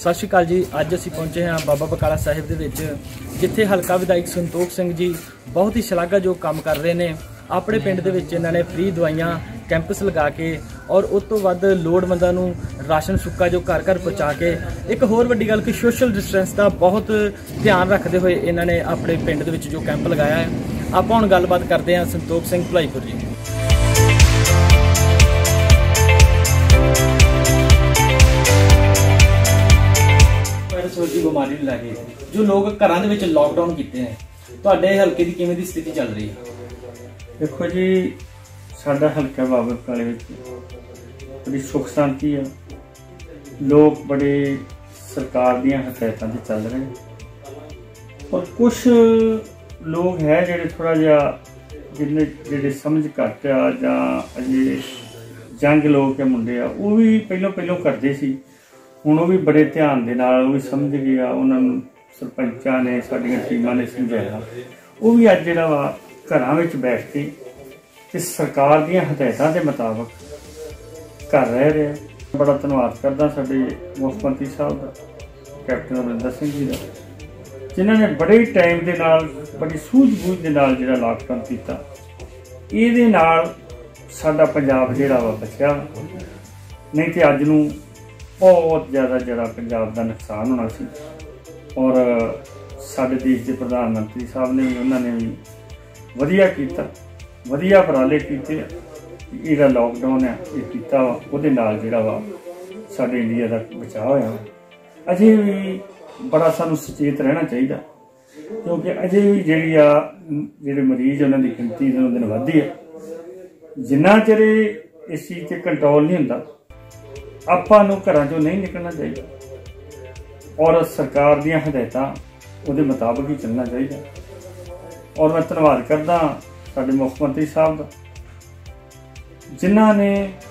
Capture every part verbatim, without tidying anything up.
सत श्री अकाल जी। अज असीं पहुंचे हैं बाबा बकाला साहिब दे विच, जिथे हलका विधायक संतोख सिंह जी बहुत ही शलाघायोग काम कर रहे हैं। अपने पिंड दे विच इन्हां ने फ्री दवाइयां कैंपस लगा के और उस तो वध लोड़वंदां नूं राशन सुक्का जो घर घर पहुँचा के, एक होर वड्डी गल कि सोशल डिस्टेंस का बहुत ध्यान रखते हुए इन्होंने अपने पिंड दे विच जो कैंप लगाया है। आप हुण गलबात करते हैं संतोख सिंह भलाईपुर जी। की बीमारी लैके जो लोग घरां दे विच लॉकडाउन किए हैं, तुहाडे हलके की किवें दी स्थिति चल रही है? देखो जी, साडा हलका बाबा बकाले विच बड़ी सुख शांति है। लोग बड़े सरकार दीयां हदायतां ते चल रहे हैं, और कुछ लोग है जिहड़े थोड़ा जिहा जिन्ने जिहड़े समझ घट आ जां अजे जंग लोग के मुंडे आ, वो भी पहलों पहलों करदे सी। हुण भी बड़े ध्यान दे नाल वो भी समझ गया, उन्होंने सरपंचां ने साडियां टीमां ने समझाया। वो भी अज जिहड़ा वा घरां विच बैठ के ते सरकार दीयां हदायतां दे मुताबक कर रह रहे हैं। बड़ा धन्नवाद करदा साडे मुख मंत्री साहब दा, कैप्टन अमरिंदर सिंह जी दा, जिन्हां ने बड़े टाइम दे नाल बड़ी सूझ-बूझ दे नाल जिहड़ा लॉकडाउन कीता। इहदे नाल साडा पंजाब जिहड़ा वा बचिया, नहीं ते अज नूं बहुत ज़्यादा जरा पंजाब का नुकसान होना सी। और साडे देश के प्रधानमंत्री साहब ने भी उन्होंने भी वधिया कीता, वधिया उपराले कीते। इहड़ा लॉकडाउन है ये कीता वा, उहदे नाल जिहड़ा वा साडे इंडिया का बचाव होया। अजे भी बड़ा सानू सचेत रहना चाहिए, क्योंकि अजे भी जिहड़ी आ जिहड़े मरीज उन्हां दी गिनती दिनों दिन वधदी है। जिन्ना चिर इस चीज़ ते कंट्रोल नहीं हुंदा, आपां नूं घरां चों नहीं निकलना चाहिए, और सरकार दीयां हदायतां उहदे मुताबक ही चलना चाहिए। और मैं धन्नवाद करदा साडे मुख मंत्री साहब दा, जिन्हां ने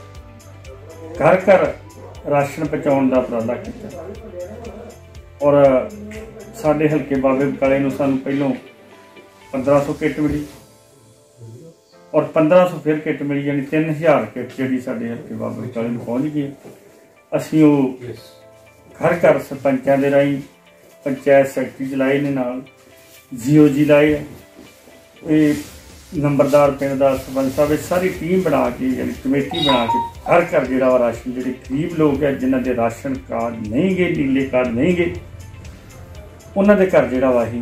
घर घर राशन पहुँचाउण दा उपराला कीता। और साडे हलके बाबे बकाले नूं सानूं पहलों पंद्रह सौ किट मिली, और पंद्रह सौ फिर किट मिली, यानी तीन हज़ार किट जिहड़ी साडे हलके बाबे बकाले नूं पहुँच गई। असीं वो घर घर सरपंचां दे राहीं पंचायत सैकटरी चलाए ने, नाल जीओ जी लाए, ये नंबरदार पिंड दा सरपंच साहब, सारी टीम बना के यानी कमेटी बना के घर घर जिहड़ा वा राशन, जिहड़े गरीब लोग है जिन्हां दे राशन कार्ड नहीं गए, नीले कार्ड नहीं गए, उन्हां दे घर जिहड़ा वा असीं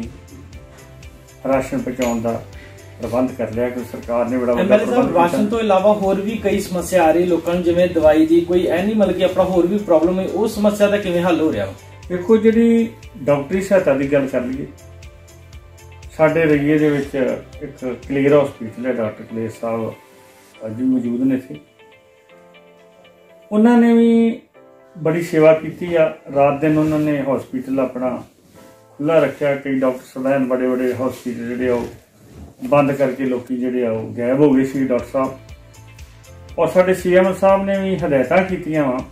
राशन पहुँचाउण दा प्रबंध कर लिया। कि सरकार ने बड़ा एमएलए साहब, राशन तो इलावा होर भी कई समस्या आ रही लोगों, जिवें दवाई दी कोई ऐ नहीं, मतलब कि अपना होर भी प्रॉब्लम है, उस समस्या का किवें हल हो रहा? देखो, जिहड़ी डॉक्टरी सहायता की गल कर लीए, साडे रईए दे विच एक क्लीयर हॉस्पिटल है, डॉक्टर क्लीयर साहब अज भी मौजूद ने थे। उन्होंने भी बड़ी सेवा की। रात दिन उन्होंने हॉस्पिटल अपना खुला रखा। कई डॉक्टर साहब बड़े बड़े हॉस्पिटल जिहड़े बंद करके लोग जिहड़े गायब हो गए सी डॉक्टर साहब। और साडे सी एम साहब ने भी हदायतां कीतियां वा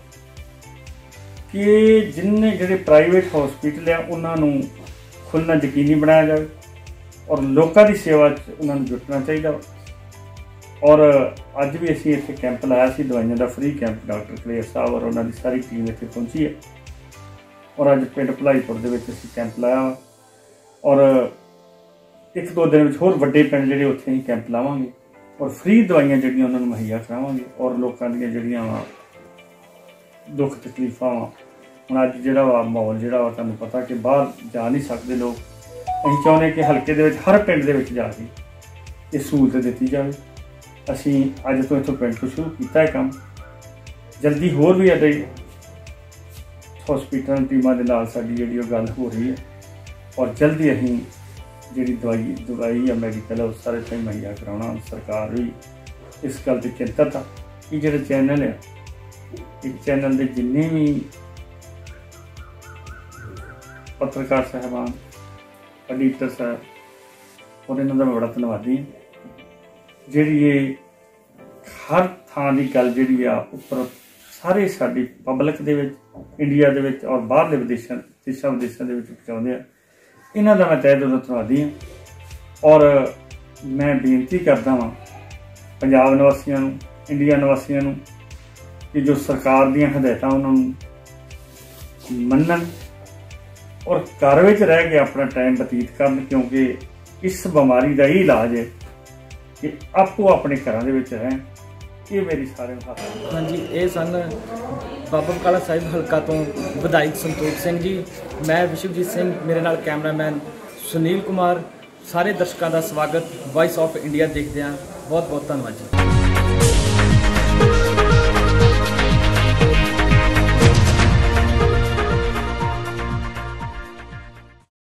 कि जिन्ने जिहड़े प्राइवेट हॉस्पिटल है उन्होंने खुलना यकीनी बनाया जाए, और लोगों की सेवा उन्होंने जुटना चाहिए। और अज भी असीं इत्थे कैंप लाया सी दवाइयां का फ्री कैंप, डॉक्टर क्लेयर साहब और उन्होंने सारी टीम इत्थे पहुंची है। और अज पिंड भलाईपुर दे विच असीं कैंप लाया, और एक दो दिन में होर वड्डे पिंड जिहड़े उत्थे ही कैंप लावांगे, और फ्री दवाइयां जिहड़ियां उन्होंने मुहैया करावांगे। और लोकां दीयां जिहड़ियां वा दुख तकलीफां वा, हुण अज जिहड़ा वा माहौल जिहड़ा वा तुहानूं पता कि बाहर जा नहीं सकदे लोग। असीं चाहुंदे कि हलके दे विच हर पिंड दे विच जाके ये सहूलत दित्ती जावे। असीं अज तो इत्थों पिंड तो शुरू कीता है काम, जल्दी होर भी अदे हॉस्पिटल टीमां दे नाल साडी जिहड़ी ओह गल हो रही है, और जल्दी असीं जिहड़ी दवाई दवाई या मैडिकल है उस सारे ताईं मुहैया कराउणा। सरकार भी इस गल ते चिंतत आ कि जिहड़े चैनल है, इस चैनल के जिन्ने भी पत्रकार साहबान, एडिटर साहब, और इन्हां दा मैं बड़ा धन्नवादी हां। जिहड़ी ये हर थां दी गल जिहड़ी आ उपर सारे साडी पब्लिक दे विच, इंडिया दे विच और बाहरले विदेशां देशां विदेशां दे विच पहुंचाउंदे आ। इन्हां दा मैं तहे दिलों धन्नवादी हां। और मैं बेनती करदा वां पंजाब निवासियों नूं, इंडिया निवासियों नूं कि जो सरकार दीयां हदायतां उन्हां नूं ਮੰਨਣ ਔਰ ਘਰ ਵਿੱਚ ਰਹਿ ਕੇ ਆਪਣਾ ਟਾਈਮ ਬਤੀਤ ਕਰਨ, ਕਿਉਂਕਿ ਇਸ ਬਿਮਾਰੀ ਦਾ ਹੀ ਇਲਾਜ ਹੈ ਕਿ ਆਪੋ ਆਪਣੇ ਘਰਾਂ ਦੇ ਵਿੱਚ ਰਹਿਣ। ਇਹ ਮੇਰੀ ਸਾਰਿਆਂ ਨੂੰ ਹੱਥ। ਹਾਂਜੀ, ਇਹ ਸਨ ਬਾਬਾ ਬਕਾਲਾ ਸਾਹਿਬ ਹਲਕਾ ਤੋਂ ਵਿਧਾਇਕ ਸੰਤੋਖ ਸਿੰਘ ਜੀ। ਮੈਂ ਵਿਸ਼ਵਜੀਤ ਸਿੰਘ, ਮੇਰੇ ਨਾਲ ਕੈਮਰਾਮੈਨ ਸੁਨੀਲ ਕੁਮਾਰ। ਸਾਰੇ ਦਰਸ਼ਕਾਂ ਦਾ ਸਵਾਗਤ ਵਾਇਸ ਆਫ ਇੰਡੀਆ ਦੇਖਦੇ ਹਾਂ। ਬਹੁਤ ਬਹੁਤ ਧੰਨਵਾਦ ਜੀ।